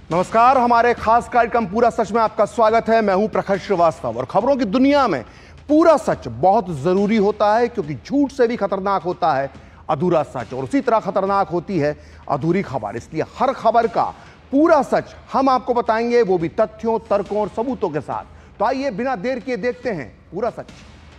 नमस्कार, हमारे खास कार्यक्रम पूरा सच में आपका स्वागत है। मैं हूं प्रखर श्रीवास्तव और खबरों की दुनिया में पूरा सच बहुत जरूरी होता है, क्योंकि झूठ से भी खतरनाक होता है अधूरा सच, और उसी तरह खतरनाक होती है अधूरी खबर। इसलिए हर खबर का पूरा सच हम आपको बताएंगे, वो भी तथ्यों, तर्कों और सबूतों के साथ। तो आइए बिना देर किए देखते हैं पूरा सच।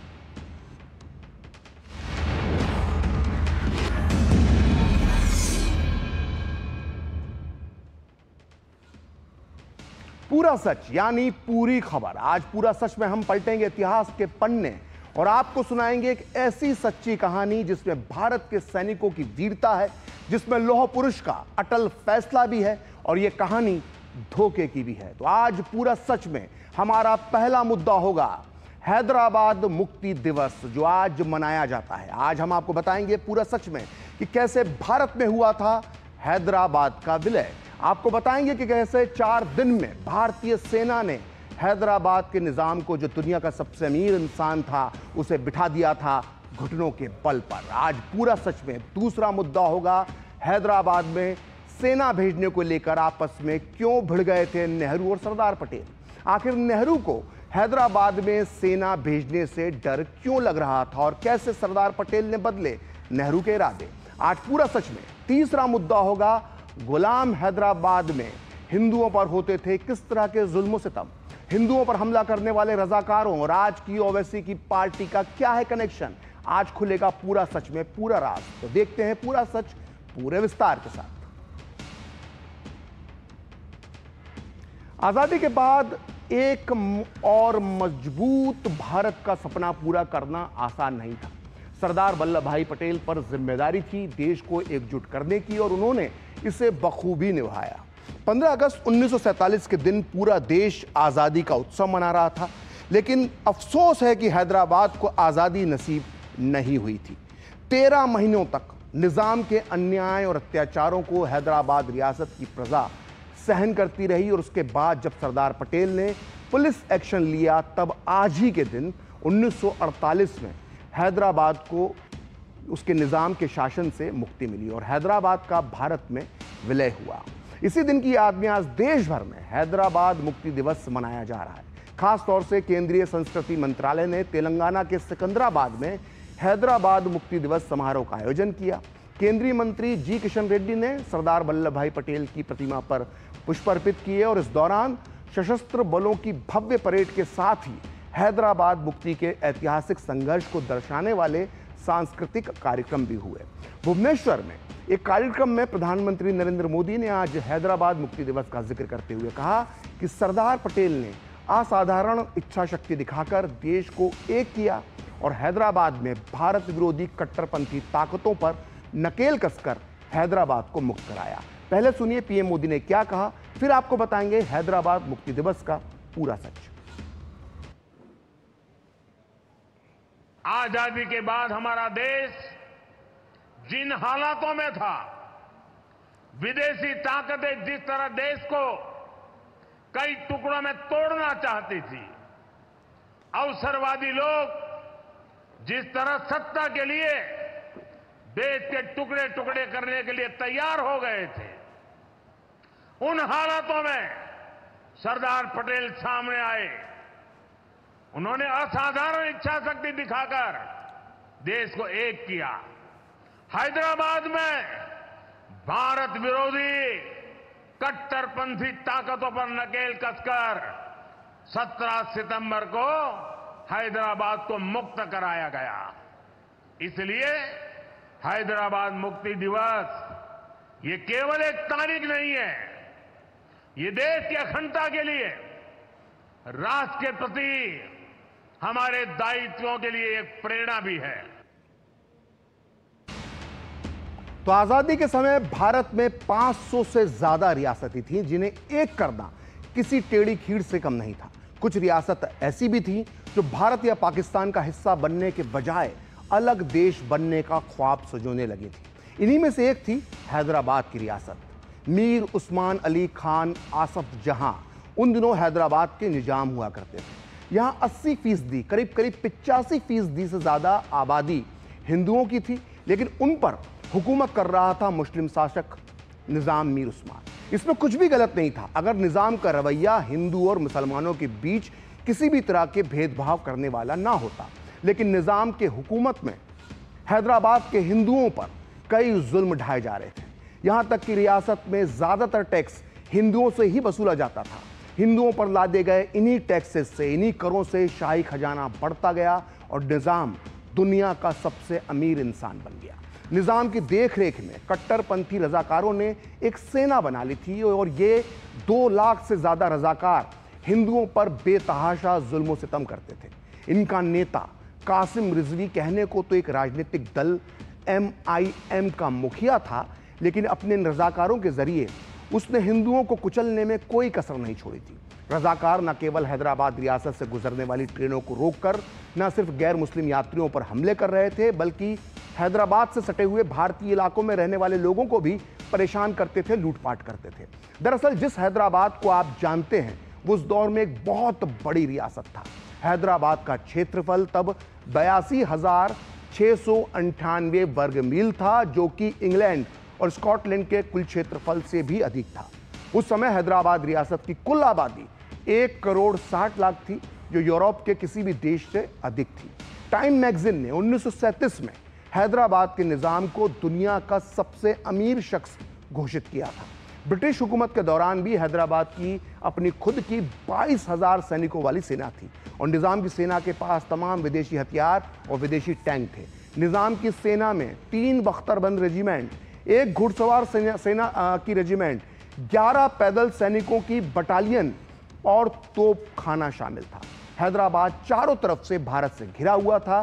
पूरा सच यानी पूरी खबर। आज पूरा सच में हम पलटेंगे इतिहास के पन्ने और आपको सुनाएंगे एक ऐसी सच्ची कहानी जिसमें भारत के सैनिकों की वीरता है, जिसमें लौह पुरुष का अटल फैसला भी है और यह कहानी धोखे की भी है। तो आज पूरा सच में हमारा पहला मुद्दा होगा हैदराबाद मुक्ति दिवस, जो आज मनाया जाता है। आज हम आपको बताएंगे पूरा सच में कि कैसे भारत में हुआ था हैदराबाद का विलय। आपको बताएंगे कि कैसे 4 दिन में भारतीय सेना ने हैदराबाद के निजाम को, जो दुनिया का सबसे अमीर इंसान था, उसे बिठा दिया था घुटनों के बल पर। आज पूरा सच में दूसरा मुद्दा होगा हैदराबाद में सेना भेजने को लेकर आपस में क्यों भिड़ गए थे नेहरू और सरदार पटेल। आखिर नेहरू को हैदराबाद में सेना भेजने से डर क्यों लग रहा था और कैसे सरदार पटेल ने बदले नेहरू के इरादे। आज पूरा सच में तीसरा मुद्दा होगा गुलाम हैदराबाद में हिंदुओं पर होते थे किस तरह के जुल्म सितम, हिंदुओं पर हमला करने वाले रजाकारों और आज की ओवैसी की पार्टी का क्या है कनेक्शन। आज खुलेगा पूरा सच में पूरा राज। तो देखते हैं पूरा सच पूरे विस्तार के साथ। आजादी के बाद एक और मजबूत भारत का सपना पूरा करना आसान नहीं था। सरदार वल्लभ भाई पटेल पर जिम्मेदारी थी देश को एकजुट करने की, और उन्होंने इसे बखूबी निभाया। 15 अगस्त 1947 के दिन पूरा देश आज़ादी का उत्सव मना रहा था, लेकिन अफसोस है कि हैदराबाद को आज़ादी नसीब नहीं हुई थी। 13 महीनों तक निज़ाम के अन्याय और अत्याचारों को हैदराबाद रियासत की प्रजा सहन करती रही, और उसके बाद जब सरदार पटेल ने पुलिस एक्शन लिया, तब आज ही के दिन 1948 में हैदराबाद को उसके निज़ाम के शासन से मुक्ति मिली और हैदराबाद का भारत में विलय हुआ। इसी दिन की याद में आज देश भर में हैदराबाद मुक्ति दिवस मनाया जा रहा है। खास तौर से केंद्रीय संस्कृति मंत्रालय ने तेलंगाना के सिकंदराबाद में हैदराबाद मुक्ति दिवस समारोह का आयोजन किया। केंद्रीय मंत्री जी किशन रेड्डी ने सरदार वल्लभ भाई पटेल की प्रतिमा पर पुष्प अर्पित किए और इस दौरान सशस्त्र बलों की भव्य परेड के साथ ही हैदराबाद मुक्ति के ऐतिहासिक संघर्ष को दर्शाने वाले सांस्कृतिक कार्यक्रम भी हुए। भुवनेश्वर में एक कार्यक्रम में प्रधानमंत्री नरेंद्र मोदी ने आज हैदराबाद मुक्ति दिवस का जिक्र करते हुए कहा कि सरदार पटेल ने असाधारण इच्छा शक्ति दिखाकर देश को एक किया और हैदराबाद में भारत विरोधी कट्टरपंथी ताकतों पर नकेल कसकर हैदराबाद को मुक्त कराया। पहले सुनिए पीएम मोदी ने क्या कहा, फिर आपको बताएंगे हैदराबाद मुक्ति दिवस का पूरा सच। आजादी के बाद हमारा देश जिन हालातों में था, विदेशी ताकतें जिस तरह देश को कई टुकड़ों में तोड़ना चाहती थी, अवसरवादी लोग जिस तरह सत्ता के लिए देश के टुकड़े टुकड़े करने के लिए तैयार हो गए थे, उन हालातों में सरदार पटेल सामने आए। उन्होंने असाधारण इच्छा शक्ति दिखाकर देश को एक किया। हैदराबाद में भारत विरोधी कट्टरपंथी ताकतों पर नकेल कसकर 17 सितंबर को हैदराबाद को मुक्त कराया गया। इसलिए हैदराबाद मुक्ति दिवस ये केवल एक तारीख नहीं है, ये देश की अखंडता के लिए, राष्ट्र के प्रति हमारे दायित्वों के लिए एक प्रेरणा भी है। तो आजादी के समय भारत में 500 से ज्यादा रियासतें थीं, जिन्हें एक करना किसी टेढ़ी खीर से कम नहीं था। कुछ रियासत ऐसी भी थी जो भारत या पाकिस्तान का हिस्सा बनने के बजाय अलग देश बनने का ख्वाब सजोने लगी थी। इन्हीं में से एक थी हैदराबाद की रियासत। मीर उस्मान अली खान आसफ जहां उन दिनों हैदराबाद के निजाम हुआ करते थे। यहाँ 80%, करीब 85% से ज्यादा आबादी हिंदुओं की थी, लेकिन उन पर हुकूमत कर रहा था मुस्लिम शासक निजाम मीर उस्मान। इसमें कुछ भी गलत नहीं था अगर निजाम का रवैया हिंदू और मुसलमानों के बीच किसी भी तरह के भेदभाव करने वाला ना होता। लेकिन निजाम के हुकूमत में हैदराबाद के हिंदुओं पर कई जुल्म ढाए जा रहे थे। यहां तक कि रियासत में ज्यादातर टैक्स हिंदुओं से ही वसूला जाता था। हिंदुओं पर लादे गए इन्हीं टैक्सेस से, इन्हीं करों से शाही खजाना बढ़ता गया और निजाम दुनिया का सबसे अमीर इंसान बन गया। निजाम की देखरेख में कट्टरपंथी रजाकारों ने एक सेना बना ली थी और ये 2 लाख से ज्यादा रजाकार हिंदुओं पर बेतहाशा जुल्म सितम करते थे। इनका नेता कासिम रिजवी कहने को तो एक राजनीतिक दल MIM का मुखिया था, लेकिन अपने रजाकारों के जरिए उसने हिंदुओं को कुचलने में कोई कसर नहीं छोड़ी थी। रजाकार न केवल हैदराबाद रियासत से गुजरने वाली ट्रेनों को रोककर न सिर्फ गैर मुस्लिम यात्रियों पर हमले कर रहे थे, बल्कि हैदराबाद से सटे हुए भारतीय इलाकों में रहने वाले लोगों को भी परेशान करते थे, लूटपाट करते थे। दरअसल जिस हैदराबाद को आप जानते हैं वो उस दौर में एक बहुत बड़ी रियासत था। हैदराबाद का क्षेत्रफल तब 82,698 वर्ग मील था, जो कि इंग्लैंड और स्कॉटलैंड के कुल क्षेत्रफल से भी अधिक था। उस समय हैदराबाद रियासत की कुल आबादी 1,60,00,000 थी, जो यूरोप के किसी भी देश से अधिक थी। टाइम मैगजीन ने 1937 में हैदराबाद के निजाम को दुनिया का सबसे अमीर शख्स घोषित किया था। ब्रिटिश हुकूमत के दौरान भी हैदराबाद की अपनी खुद की 22,000 सैनिकों वाली सेना थी और निजाम की सेना के पास तमाम विदेशी हथियार और विदेशी टैंक थे। निजाम की सेना में 3 बख्तरबंद रेजिमेंट, 1 घुड़सवार सेना की रेजिमेंट, 11 पैदल सैनिकों की बटालियन और तोपखाना शामिल था। हैदराबाद चारों तरफ से भारत से घिरा हुआ था।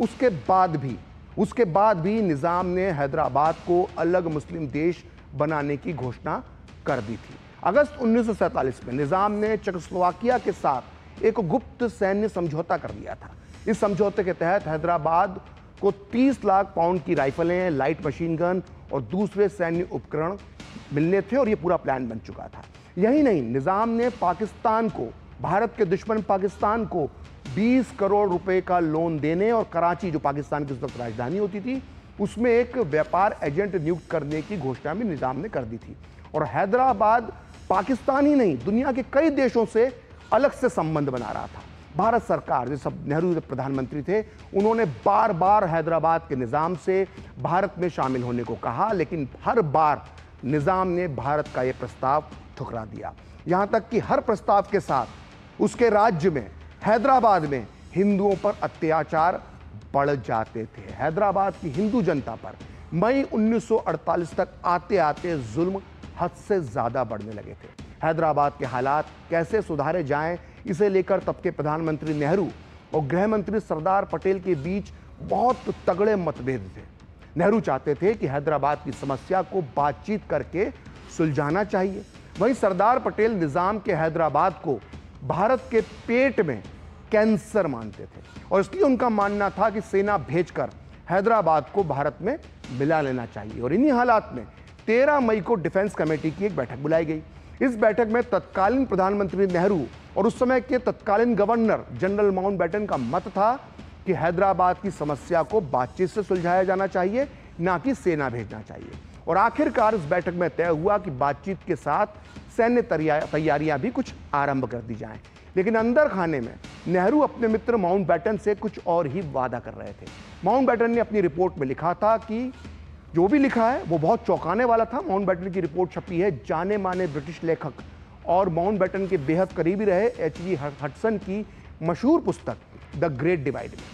उसके बाद भी निजाम ने हैदराबाद को अलग मुस्लिम देश बनाने की घोषणा कर दी थी। अगस्त 1947 में निजाम ने चेकोस्लोवाकिया के साथ एक गुप्त सैन्य समझौता कर लिया था। इस समझौते के तहत हैदराबाद को 30 लाख पाउंड की राइफलें, लाइट मशीन गन और दूसरे सैन्य उपकरण मिलने थे और यह पूरा प्लान बन चुका था। यही नहीं, निजाम ने पाकिस्तान को, भारत के दुश्मन पाकिस्तान को 20 करोड़ रुपए का लोन देने और कराची, जो पाकिस्तान की उस वक्त राजधानी होती थी, उसमें एक व्यापार एजेंट नियुक्त करने की घोषणा भी निजाम ने कर दी थी। और हैदराबाद पाकिस्तान ही नहीं, दुनिया के कई देशों से अलग से संबंध बना रहा था। भारत सरकार, जो सब नेहरू प्रधानमंत्री थे, उन्होंने बार बार हैदराबाद के निजाम से भारत में शामिल होने को कहा, लेकिन हर बार निजाम ने भारत का यह प्रस्ताव ठुकरा दिया। यहां तक कि हर प्रस्ताव के साथ उसके राज्य में, हैदराबाद में, हिंदुओं पर अत्याचार बढ़ जाते थे। हैदराबाद की हिंदू जनता पर मई 1948 तक आते आते जुल्म हद से ज्यादा बढ़ने लगे थे। हैदराबाद के हालात कैसे सुधारे जाएं, इसे लेकर तब के प्रधानमंत्री नेहरू और गृह मंत्री सरदार पटेल के बीच बहुत तगड़े मतभेद थे। नेहरू चाहते थे कि हैदराबाद की समस्या को बातचीत करके सुलझाना चाहिए। वहीं सरदार पटेल निजाम के हैदराबाद को भारत के पेट में कैंसर मानते थे और इसलिए उनका मानना था कि सेना भेजकर हैदराबाद को भारत में मिला लेना चाहिए। और इन्हीं हालात में 13 मई को डिफेंस कमेटी की एक बैठक बुलाई गई। इस बैठक में तत्कालीन प्रधानमंत्री नेहरू और उस समय के तत्कालीन गवर्नर जनरल माउंटबेटन का मत था कि हैदराबाद की समस्या को बातचीत से सुलझाया जाना चाहिए, ना कि सेना भेजना चाहिए। और आखिरकार इस बैठक में तय हुआ कि बातचीत के साथ सैन्य तैयारियां भी कुछ आरंभ कर दी जाएं। लेकिन अंदर खाने में नेहरू अपने मित्र माउंटबेटन से कुछ और ही वादा कर रहे थे। माउंटबेटन ने अपनी रिपोर्ट में लिखा था कि जो भी लिखा है वो बहुत चौंकाने वाला था। माउंटबेटन की रिपोर्ट छपी है जाने माने ब्रिटिश लेखक और माउंटबेटन के बेहद करीबी रहे H.G. हडसन की मशहूर पुस्तक द ग्रेट डिवाइड में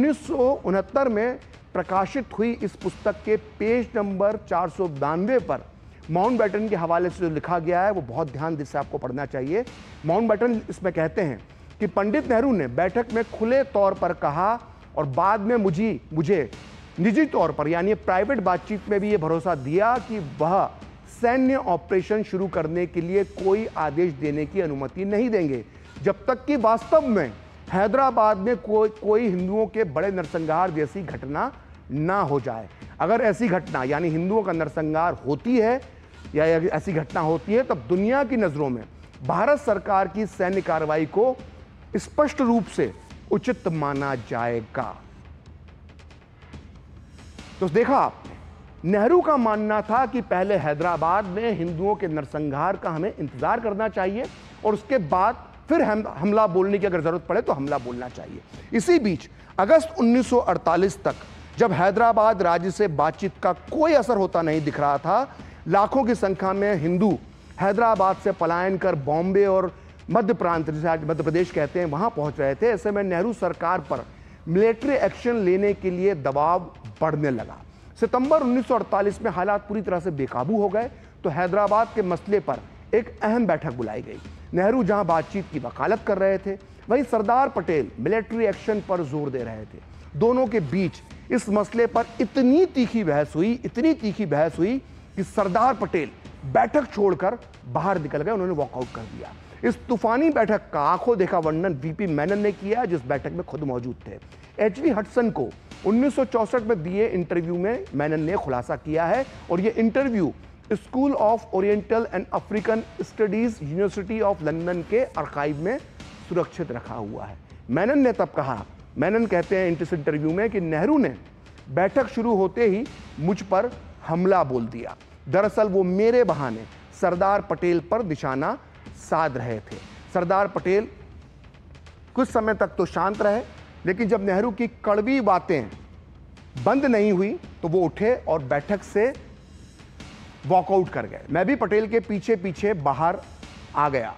1969 में प्रकाशित हुई इस पुस्तक के पेज नंबर 492 पर माउंटबेटन के हवाले से जो लिखा गया है वो बहुत ध्यान से आपको पढ़ना चाहिए। माउंटबेटन इसमें कहते हैं कि पंडित नेहरू ने बैठक में खुले तौर पर कहा और बाद में मुझे निजी तौर पर, यानी प्राइवेट बातचीत में भी ये भरोसा दिया कि वह सैन्य ऑपरेशन शुरू करने के लिए कोई आदेश देने की अनुमति नहीं देंगे जब तक कि वास्तव में हैदराबाद में कोई हिंदुओं के बड़े नरसंहार जैसी घटना ना हो जाए। अगर ऐसी घटना, यानी हिंदुओं का नरसंहार होती है या ऐसी घटना होती है, तब दुनिया की नजरों में भारत सरकार की सैन्य कार्रवाई को स्पष्ट रूप से उचित माना जाएगा। तो देखा आपने नेहरू का मानना था कि पहले हैदराबाद में हिंदुओं के नरसंहार का हमें इंतजार करना चाहिए और उसके बाद फिर हमला बोलने की अगर जरूरत पड़े तो हमला बोलना चाहिए। इसी बीच अगस्त 1948 तक जब हैदराबाद राज्य से बातचीत का कोई असर होता नहीं दिख रहा था, लाखों की संख्या में हिंदू हैदराबाद से पलायन कर बॉम्बे और मध्य प्रांत, जिसे आज मध्य प्रदेश कहते हैं, वहां पहुंच रहे थे। ऐसे में नेहरू सरकार पर मिलिट्री एक्शन लेने के लिए दबाव बढ़ने लगा। सितंबर 1948 में हालात पूरी तरह से बेकाबू हो गए तो हैदराबाद के मसले पर एक अहम बैठक बुलाई गई। नेहरू जहां बातचीत की वकालत कर रहे थे, वहीं सरदार पटेल मिलिट्री एक्शन पर जोर दे रहे थे। दोनों के बीच इस मसले पर इतनी तीखी बहस हुई कि सरदार पटेल बैठक छोड़कर बाहर निकल गए, उन्होंने वॉकआउट कर दिया। इस तूफानी बैठक का आंखों देखा वर्णन वीपी मेनन ने किया, जिस बैठक में खुद मौजूद थे। एचवी हडसन को 1964 में दिए इंटरव्यू में मेनन ने खुलासा किया है और यह interview School of Oriental and African Studies University of London के आर्काइव में सुरक्षित रखा हुआ है। मेनन ने तब कहा, मेनन कहते हैं इस इंटरव्यू में कि नेहरू ने बैठक शुरू होते ही मुझ पर हमला बोल दिया। दरअसल वो मेरे बहाने सरदार पटेल पर निशाना साध रहे थे। सरदार पटेल कुछ समय तक तो शांत रहे, लेकिन जब नेहरू की कड़वी बातें बंद नहीं हुई तो वो उठे और बैठक से वॉकआउट कर गए। मैं भी पटेल के पीछे पीछे बाहर आ गया।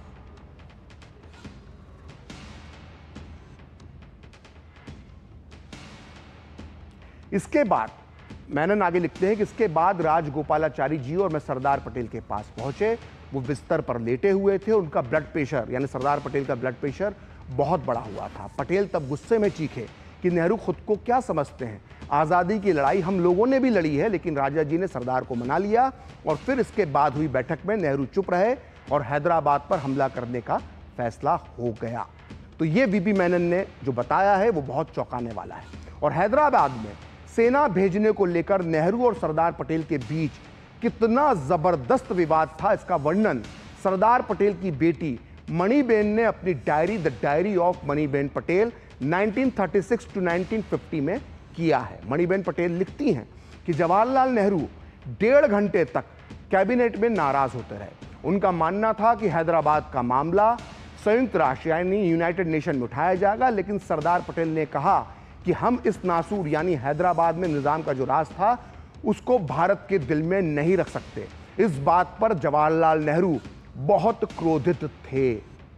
इसके बाद मेनन आगे लिखते हैं कि इसके बाद राजगोपालाचारी जी और मैं सरदार पटेल के पास पहुंचे। वो बिस्तर पर लेटे हुए थे। उनका ब्लड प्रेशर, यानी सरदार पटेल का ब्लड प्रेशर बहुत बड़ा हुआ था। पटेल तब गुस्से में चीखे कि नेहरू खुद को क्या समझते हैं, आज़ादी की लड़ाई हम लोगों ने भी लड़ी है, लेकिन राजा जी ने सरदार को मना लिया। और फिर इसके बाद हुई बैठक में नेहरू चुप रहे और हैदराबाद पर हमला करने का फैसला हो गया। तो ये वीपी मेनन ने जो बताया है वो बहुत चौंकाने वाला है। और हैदराबाद में सेना भेजने को लेकर नेहरू और सरदार पटेल के बीच कितना जबरदस्त विवाद था, इसका वर्णन सरदार पटेल की बेटी मणिबेन ने अपनी diary the Diary of Maniben Patel 1936 to 1950 में किया है। मणिबेन पटेल लिखती हैं कि जवाहरलाल नेहरू 1.5 घंटे तक कैबिनेट में नाराज होते रहे। उनका मानना था कि हैदराबाद का मामला संयुक्त राष्ट्र यानी यूनाइटेड नेशन में उठाया जाएगा, लेकिन सरदार पटेल ने कहा कि हम इस नासूर यानी हैदराबाद में निजाम का जो राज था उसको भारत के दिल में नहीं रख सकते। इस बात पर जवाहरलाल नेहरू बहुत क्रोधित थे।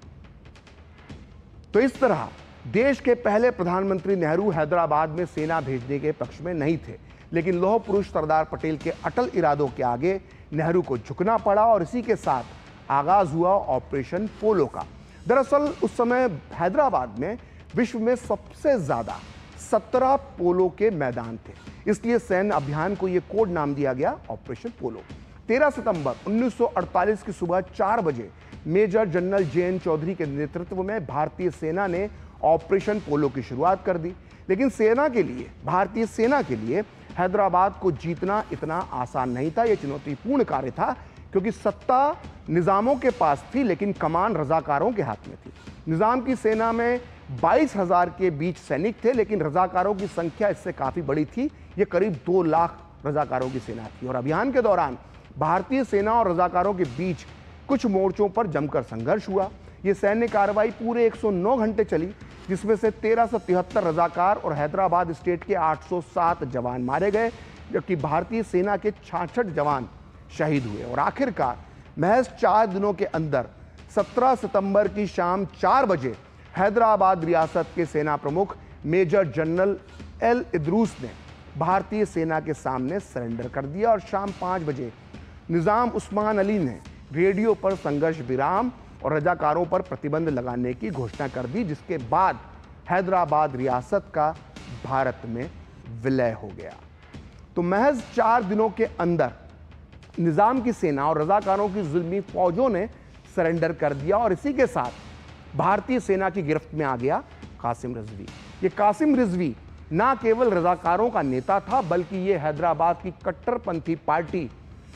तो इस तरह देश के पहले प्रधानमंत्री नेहरू हैदराबाद में सेना भेजने के पक्ष में नहीं थे, लेकिन लौह पुरुष सरदार पटेल के अटल इरादों के आगे नेहरू को झुकना पड़ा और इसी के साथ आगाज हुआ ऑपरेशन पोलो का। दरअसल उस समय हैदराबाद में विश्व में सबसे ज्यादा 17 पोलो के मैदान थे, इसलिए सैन्य अभियान को यह कोड नाम दिया गया ऑपरेशन पोलो। 13 सितंबर 1948 की सुबह 4 बजे मेजर जनरल जे.एन. चौधरी के नेतृत्व में भारतीय सेना ने ऑपरेशन पोलो की शुरुआत कर दी। लेकिन भारतीय सेना के लिए हैदराबाद को जीतना इतना आसान नहीं था। यह चुनौतीपूर्ण कार्य था क्योंकि सत्ता निजामों के पास थी, लेकिन कमान रजाकारों के हाथ में थी। निजाम की सेना में 22,000 के बीच सैनिक थे, लेकिन रजाकारों की संख्या इससे काफी बड़ी थी। यह करीब 2 लाख रजाकारों की सेना थी। और अभियान के दौरान भारतीय सेना और रजाकारों के बीच कुछ मोर्चों पर जमकर संघर्ष हुआ। यह सैन्य कार्रवाई पूरे 109 घंटे चली, जिसमें से 1373 रजाकार और हैदराबाद स्टेट के 807 जवान मारे गए, जबकि भारतीय सेना के 66 जवान शहीद हुए। और आखिरकार महज 4 दिनों के अंदर 17 सितंबर की शाम 4 बजे हैदराबाद रियासत के सेना प्रमुख मेजर जनरल एल इद्रूस ने भारतीय सेना के सामने सरेंडर कर दिया और शाम 5 बजे निजाम उस्मान अली ने रेडियो पर संघर्ष विराम और रजाकारों पर प्रतिबंध लगाने की घोषणा कर दी, जिसके बाद हैदराबाद रियासत का भारत में विलय हो गया। तो महज 4 दिनों के अंदर निजाम की सेना और रजाकारों की जुल्मी फौजों ने सरेंडर कर दिया और इसी के साथ भारतीय सेना की गिरफ्त में आ गया कासिम रिजवी। ये कासिम रिजवी ना केवल रजाकारों का नेता था, बल्कि ये हैदराबाद की कट्टरपंथी पार्टी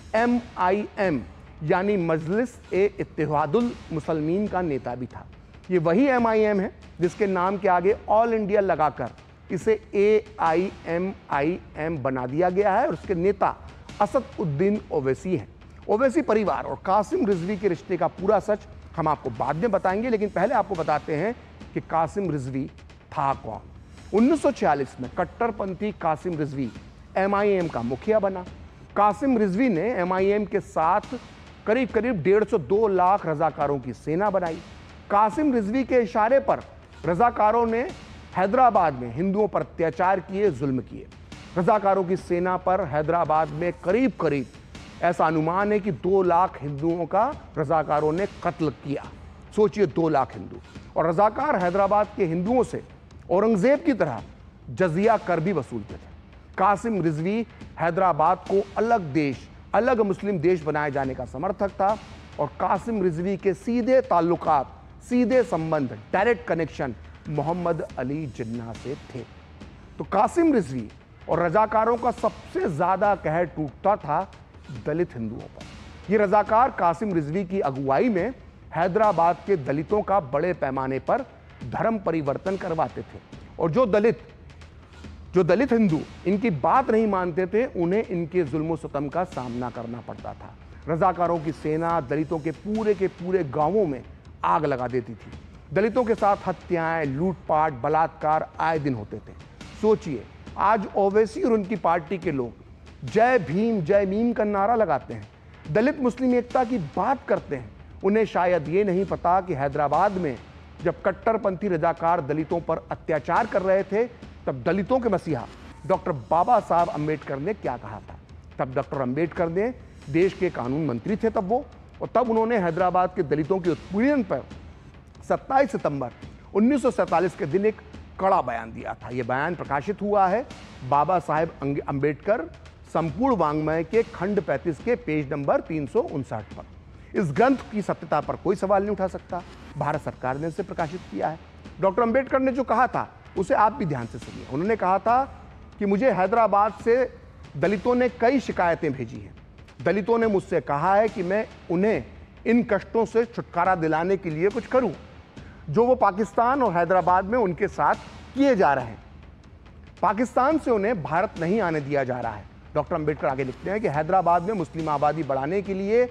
MIM यानी मजलिस-ए-इत्तेहादुल मुसलमीन का नेता भी था। ये वही MIM है जिसके नाम के आगे ऑल इंडिया लगाकर इसे AIMIM बना दिया गया है और उसके नेता असदुद्दीन ओवैसी हैं। ओवैसी परिवार और कासिम रिजवी के रिश्ते का पूरा सच हम आपको बाद में बताएंगे, लेकिन पहले आपको बताते हैं कि कासिम रिजवी था कौन। 1946 में कट्टरपंथी कासिम रिजवी MIM का मुखिया बना। कासिम रिजवी ने MIM के साथ करीब 150-2 लाख रजाकारों की सेना बनाई। कासिम रिजवी के इशारे पर रजाकारों ने हैदराबाद में हिंदुओं पर अत्याचार किए, जुल्म किए। रजाकारों की सेना पर हैदराबाद में करीब ऐसा अनुमान है कि 2 लाख हिंदुओं का रजाकारों ने कत्ल किया। सोचिए, 2 लाख हिंदू। और रजाकार हैदराबाद के हिंदुओं से औरंगजेब की तरह जजिया कर भी वसूलते थे। कासिम रिजवी हैदराबाद को अलग देश, अलग मुस्लिम देश बनाए जाने का समर्थक था और कासिम रिजवी के सीधे ताल्लुकात, सीधे संबंध, डायरेक्ट कनेक्शन मोहम्मद अली जिन्ना से थे। तो कासिम रिजवी और रजाकारों का सबसे ज्यादा कहर टूटता था दलित हिंदुओं पर। ये रजाकार कासिम रिजवी की अगुवाई में हैदराबाद के दलितों का बड़े पैमाने पर धर्म परिवर्तन करवाते थे और जो दलित हिंदू इनकी बात नहीं मानते थे, उन्हें इनके जुल्म सितम का सामना करना पड़ता था। रजाकारों की सेना दलितों के पूरे गांवों में आग लगा देती थी। दलितों के साथ हत्याएं, लूटपाट, बलात्कार आए दिन होते थे। सोचिए, आज ओवैसी और उनकी पार्टी के लोग जय भीम जय मीम का नारा लगाते हैं, दलित मुस्लिम एकता की बात करते हैं। उन्हें शायद ये नहीं पता कि हैदराबाद में जब कट्टरपंथी रजाकार दलितों पर अत्याचार कर रहे थे, तब दलितों के मसीहा डॉक्टर बाबा साहब अंबेडकर ने क्या कहा था। तब डॉक्टर अंबेडकर ने देश के कानून मंत्री थे और तब उन्होंने हैदराबाद के दलितों के उत्पीड़न पर 27 सितंबर 1947 के दिन एक कड़ा बयान दिया था। यह बयान प्रकाशित हुआ है बाबा साहेब अंबेडकर संपूर्ण वांग्मय के खंड 35 के पेज नंबर 359 पर। इस ग्रंथ की सत्यता पर कोई सवाल नहीं उठा सकता। भारत सरकार ने इसे प्रकाशित किया है। डॉक्टर अंबेडकर ने जो कहा था उसे आप भी ध्यान से सुनिए। उन्होंने कहा था कि मुझे हैदराबाद से दलितों ने कई शिकायतें भेजी हैं। दलितों ने मुझसे कहा है कि मैं उन्हें इन कष्टों से छुटकारा दिलाने के लिए कुछ करूं जो वो पाकिस्तान और हैदराबाद में उनके साथ किए जा रहे हैं। पाकिस्तान से उन्हें भारत नहीं आने दिया जा रहा है। डॉक्टर अंबेडकर आगे लिखते हैं कि हैदराबाद में मुस्लिम आबादी बढ़ाने के लिए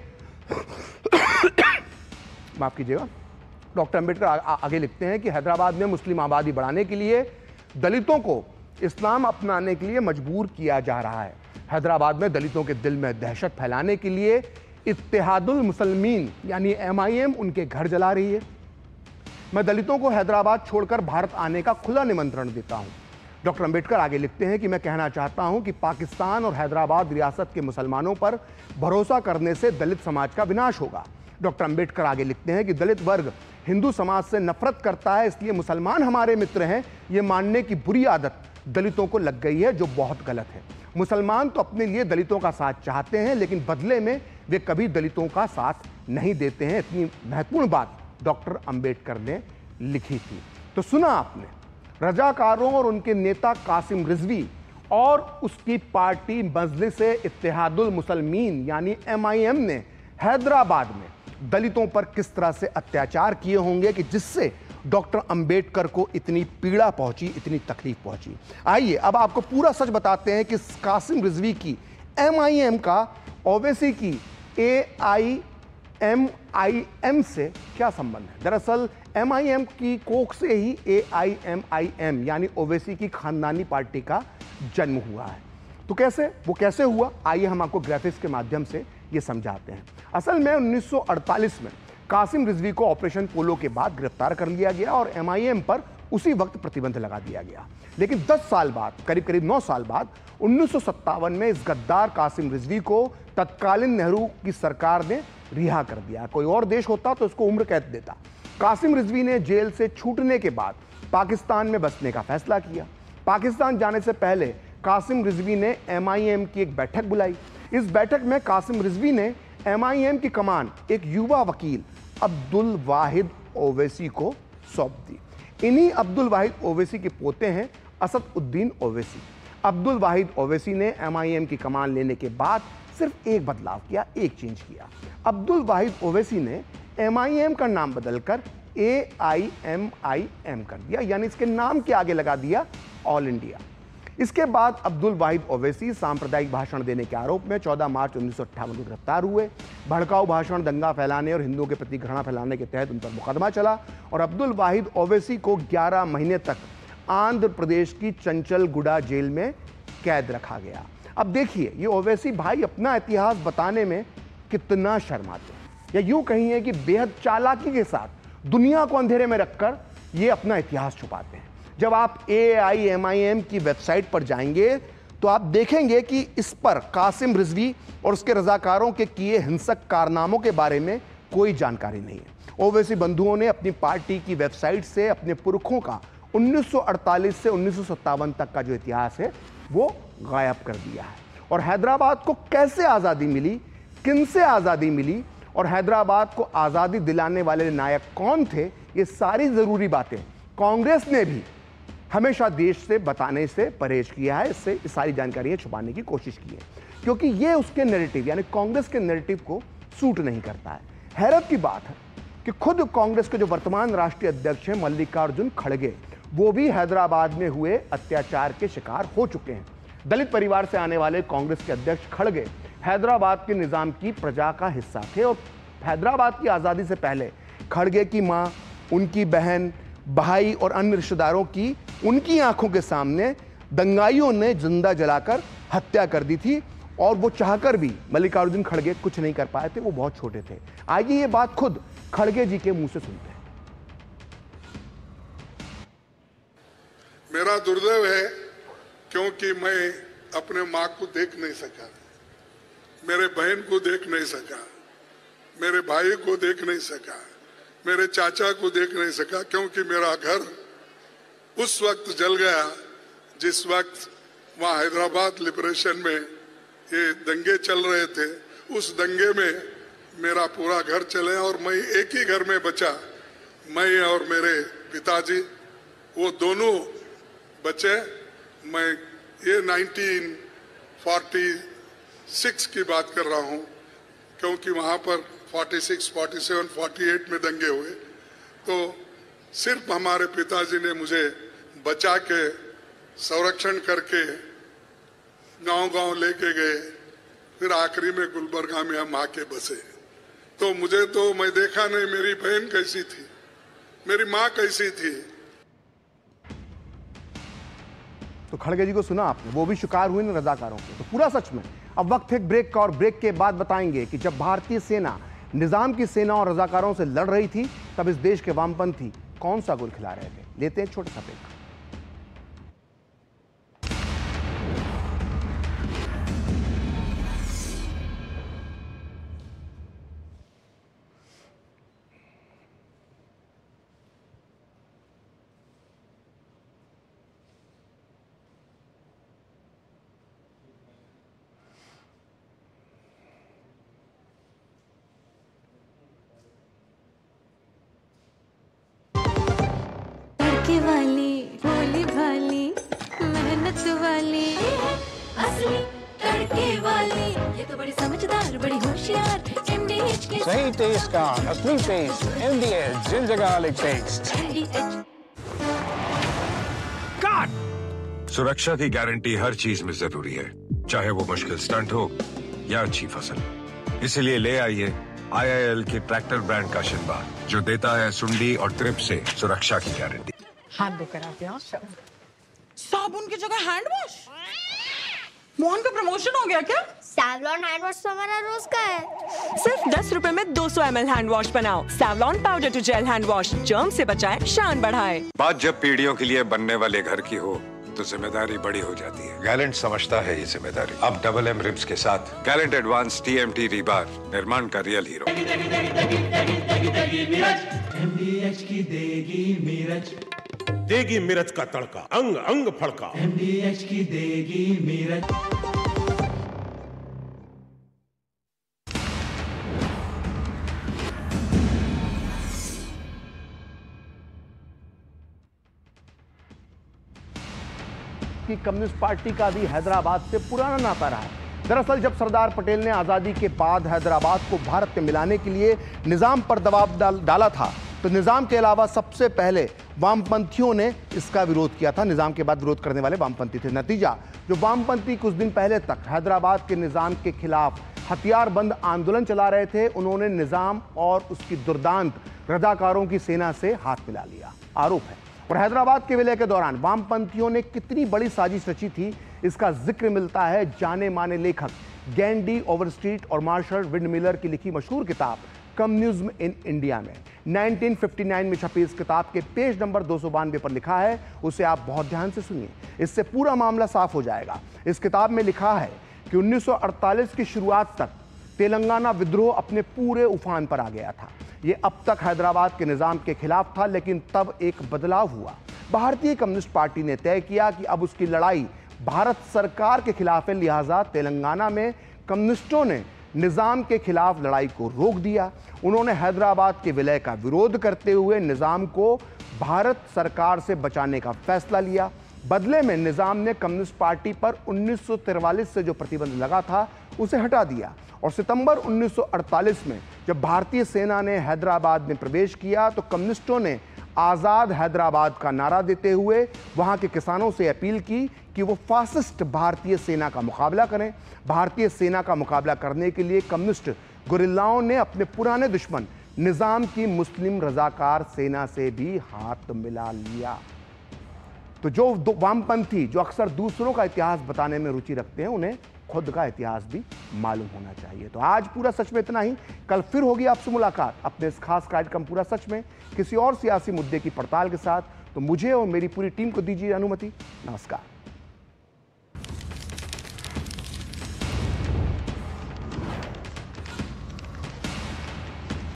माफ कीजिएगा, डॉक्टर अंबेडकर आगे लिखते हैं कि हैदराबाद में मुस्लिम आबादी बढ़ाने के लिए दलितों को इस्लाम अपनाने के लिए मजबूर किया जा रहा है। हैदराबाद में दलितों के दिल में दहशत फैलाने के लिए इत्तेहादुल मुसलमीन यानी MIM उनके घर जला रही है। मैं दलितों को हैदराबाद छोड़कर भारत आने का खुला निमंत्रण देता हूं। डॉक्टर अंबेडकर आगे लिखते हैं कि मैं कहना चाहता हूं कि पाकिस्तान और हैदराबाद रियासत के मुसलमानों पर भरोसा करने से दलित समाज का विनाश होगा। डॉक्टर अंबेडकर आगे लिखते हैं कि दलित वर्ग हिंदू समाज से नफरत करता है, इसलिए मुसलमान हमारे मित्र हैं, यह मानने की बुरी आदत दलितों को लग गई है, जो बहुत गलत है। मुसलमान तो अपने लिए दलितों का साथ चाहते हैं, लेकिन बदले में वे कभी दलितों का साथ नहीं देते हैं। इतनी महत्वपूर्ण बात डॉक्टर अंबेडकर ने लिखी थी। तो सुना आपने, रजाकारों और उनके नेता कासिम रिजवी और उसकी पार्टी मजलिस-ए-इत्तेहादुल मुसलमीन यानी MIM ने हैदराबाद में दलितों पर किस तरह से अत्याचार किए होंगे कि जिससे डॉक्टर अंबेडकर को इतनी पीड़ा पहुंची, इतनी तकलीफ पहुंची। आइए अब आपको पूरा सच बताते हैं कि कासिम रिजवी की MIM का ओवैसी की AIMIM से क्या संबंध है। दरअसल MIM की कोख से ही AIMIM यानी ओवैसी की खानदानी पार्टी का जन्म हुआ है। तो वो कैसे हुआ, आइए हम आपको ग्राफिक्स के माध्यम से ये समझाते हैं। असल में 1948 में कासिम रिजवी को ऑपरेशन पोलो के बाद गिरफ्तार कर लिया गया और MIM पर उसी वक्त प्रतिबंध लगा दिया गया। लेकिन 10 साल बाद, करीब 9 साल बाद 1957 में इस गद्दार कासिम रिजवी को तत्कालीन नेहरू की सरकार ने रिहा कर दिया। कोई और देश होता तो इसको उम्र कैद देता। कासिम रिजवी ने जेल से छूटने के बाद पाकिस्तान में बसने का फैसला किया। पाकिस्तान जाने से पहले कासिम रिजवी ने MIM की एक बैठक बुलाई। इस बैठक में कासिम रिजवी ने MIM की कमान एक युवा वकील अब्दुल वाहिद ओवैसी को सौंप दी। इन्हीं अब्दुल वाहिद ओवैसी के पोते हैं असदुद्दीन ओवैसी। अब्दुल वाहिद ओवैसी ने MIM की कमान लेने के बाद सिर्फ एक बदलाव किया, एक चेंज किया। अब्दुल वाहिद ओवैसी ने MIM का नाम बदलकर AIMIM कर दिया, यानी इसके नाम के आगे लगा दिया ऑल इंडिया। इसके बाद अब्दुल वाहिद ओवैसी सांप्रदायिक भाषण देने के आरोप में 14 मार्च 1958 को गिरफ्तार हुए। भड़काऊ भाषण, दंगा फैलाने और हिंदुओं के प्रति घृणा फैलाने के तहत उन पर मुकदमा चला और अब्दुल वाहिद ओवैसी को 11 महीने तक आंध्र प्रदेश की चंचलगुडा जेल में कैद रखा गया। अब देखिए, ये ओवैसी भाई अपना इतिहास बताने में कितना शर्माते हैं, या यूं कहिए कि बेहद चालाकी के साथ दुनिया को अंधेरे में रखकर ये अपना इतिहास छुपाते हैं। जब आप AIMIM की वेबसाइट पर जाएंगे तो आप देखेंगे कि इस पर कासिम रिजवी और उसके रजाकारों के किए हिंसक कारनामों के बारे में कोई जानकारी नहीं है। ओवैसी बंधुओं ने अपनी पार्टी की वेबसाइट से अपने पुरखों का 1948 से 1957 तक का जो इतिहास है वो गायब कर दिया है। और हैदराबाद को कैसे आज़ादी मिली, किनसे आज़ादी मिली और हैदराबाद को आज़ादी दिलाने वाले नायक कौन थे, ये सारी ज़रूरी बातें कांग्रेस ने भी हमेशा देश से बताने से परहेज किया है। इससे सारी जानकारियां छुपाने की कोशिश की है, क्योंकि ये उसके नैरेटिव यानी कांग्रेस के नैरेटिव को सूट नहीं करता है। हैरत की बात है कि खुद कांग्रेस के जो वर्तमान राष्ट्रीय अध्यक्ष हैं मल्लिकार्जुन खड़गे, वो भी हैदराबाद में हुए अत्याचार के शिकार हो चुके हैं। दलित परिवार से आने वाले कांग्रेस के अध्यक्ष खड़गे हैदराबाद के निजाम की प्रजा का हिस्सा थे और हैदराबाद की आज़ादी से पहले खड़गे की माँ, उनकी बहन, भाई और अन्य रिश्तेदारों की उनकी आंखों के सामने दंगाइयों ने जिंदा जलाकर हत्या कर दी थी और वो चाहकर भी मल्लिकार्जुन खड़गे कुछ नहीं कर पाए थे, वो बहुत छोटे थे। आइए ये बात खुद खड़गे जी के मुंह से सुनते हैं। मेरा दुर्दैव है क्योंकि मैं अपने माँ को देख नहीं सका, मेरे बहन को देख नहीं सका, मेरे भाई को देख नहीं सका, मेरे चाचा को देख नहीं सका, क्योंकि मेरा घर उस वक्त जल गया जिस वक्त वहाँ हैदराबाद लिबरेशन में ये दंगे चल रहे थे। उस दंगे में मेरा पूरा घर चले और मैं एक ही घर में बचा, मैं और मेरे पिताजी, वो दोनों बचे। मैं ये 1946 की बात कर रहा हूँ, क्योंकि वहाँ पर 46, 47, 48 में दंगे हुए, तो सिर्फ हमारे पिताजी ने मुझे बचा के संरक्षण करके गांव-गांव लेके गए, फिर आखिरी में गुलबर्गा में हम आके बसे। तो मुझे तो मैं देखा नहीं मेरी बहन कैसी थी, मेरी माँ कैसी थी। तो खड़गे जी को सुना आपने, वो भी शिकार हुए न रजाकारों के। तो पूरा सच में अब वक्त है ब्रेक का और ब्रेक के बाद बताएंगे कि जब भारतीय सेना निजाम की सेना और रजाकारों से लड़ रही थी तब इस देश के वामपंथी कौन सा गुल खिला रहे थे। लेते हैं छोटा सा ब्रेक। वाली भोली भाली मेहनत वाली असली तड़के वाली, ये तो बड़ी समझदार बड़ी होशियार MDH के सही टेस्ट का असली टेस्ट MDH जिंजर टेस्ट। सुरक्षा की गारंटी हर चीज में जरूरी है, चाहे वो मुश्किल स्टंट हो या अच्छी फसल। इसीलिए ले आइए IIL के ट्रैक्टर ब्रांड का शिनबा, जो देता है सुंडी और ट्रिप से सुरक्षा की गारंटी। हाथ धोकर आप यहाँ साबुन की जगह हैंड वॉश। मोहन का प्रमोशन हो गया क्या? सैवलॉन हैंड वॉश तो हमारा रोज का है। सिर्फ 10 रुपए में 200 ml हैंड वॉश बनाओ। Savlon powder to gel hand wash, germ से बचाए, शान बढ़ाए। बात जब पीढ़ियों के लिए बनने वाले घर की हो तो जिम्मेदारी बड़ी हो जाती है। गैलेंट समझता है ये जिम्मेदारी। अब MM रिब्स के साथ गैलेंट एडवांस TMT रीबार, निर्माण का रियल हीरो। MDH की देगी मिर्च, देगी मिर्च का तड़का, अंग अंग फड़का। MDH की देगी मिर्च। कि कम्युनिस्ट पार्टी का भी हैदराबाद से पुराना नाता रहा है। दरअसल जब सरदार पटेल ने आज़ादी के बाद हैदराबाद को भारत में मिलाने के लिए निजाम पर दबाव डाला था तो निजाम के अलावा सबसे पहले वामपंथियों ने इसका विरोध किया था। निजाम के बाद विरोध करने वाले वामपंथी थे। नतीजा, जो वामपंथी कुछ दिन पहले तक हैदराबाद के निजाम के खिलाफ हथियारबंद आंदोलन चला रहे थे, उन्होंने निजाम और उसकी दुर्दांत रजाकारों की सेना से हाथ मिला लिया। आरोप है। और हैदराबाद के विलय के दौरान वामपंथियों ने कितनी बड़ी साजिश रची थी, इसका जिक्र मिलता है जाने माने लेखक गैंडी ओवरस्ट्रीट और मार्शल विंडमिलर की लिखी मशहूर किताब कम्युनिज्म इन इंडिया में। 1959 में छपी इस किताब के पेज नंबर 292 पर लिखा है, उसे आप बहुत ध्यान से सुनिए, इससे पूरा मामला साफ हो जाएगा। इस किताब में लिखा है कि 1948 की शुरुआत तक तेलंगाना विद्रोह अपने पूरे उफान पर आ गया था। ये अब तक हैदराबाद के निजाम के खिलाफ था, लेकिन तब एक बदलाव हुआ। भारतीय कम्युनिस्ट पार्टी ने तय किया कि अब उसकी लड़ाई भारत सरकार के खिलाफ है, लिहाजा तेलंगाना में कम्युनिस्टों ने निजाम के खिलाफ लड़ाई को रोक दिया। उन्होंने हैदराबाद के विलय का विरोध करते हुए निजाम को भारत सरकार से बचाने का फैसला लिया। बदले में निजाम ने कम्युनिस्ट पार्टी पर 1943 से जो प्रतिबंध लगा था उसे हटा दिया और सितंबर 1948 में जब भारतीय सेना ने हैदराबाद में प्रवेश किया तो कम्युनिस्टों ने आज़ाद हैदराबाद का नारा देते हुए वहां के किसानों से अपील की कि वो फासिस्ट भारतीय सेना का मुकाबला करें। भारतीय सेना का मुकाबला करने के लिए कम्युनिस्ट गुरिल्लाओं ने अपने पुराने दुश्मन निजाम की मुस्लिम रजाकार सेना से भी हाथ मिला लिया। तो जो वामपंथी जो अक्सर दूसरों का इतिहास बताने में रुचि रखते हैं, उन्हें खुद का इतिहास भी मालूम होना चाहिए। तो आज पूरा सच में इतना ही। कल फिर होगी आपसे मुलाकात अपने इस खास कार्यक्रम पूरा सच में किसी और सियासी मुद्दे की पड़ताल के साथ। तो मुझे और मेरी पूरी टीम को दीजिए अनुमति। नमस्कार।